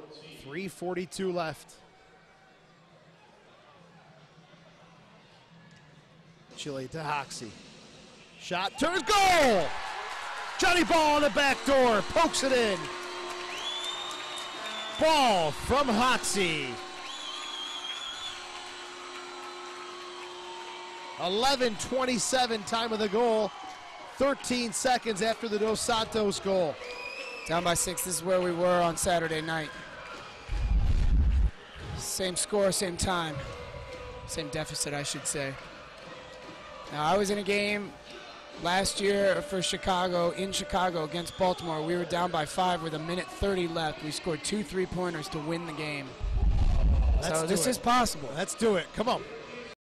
3:42 left. Chile to Hoxie. Shot, turns, goal! Johnny Ball on the back door, pokes it in. Ball from Hoxie. 11:27 time of the goal. 13 seconds after the Dos Santos goal. Down by 6, this is where we were on Saturday night. Same score, same time. Same deficit, I should say. Now, I was in a game last year for Chicago, in Chicago against Baltimore. We were down by 5 with 1:30 left. We scored 2 3-pointers to win the game. So this is possible. Let's do it. Come on.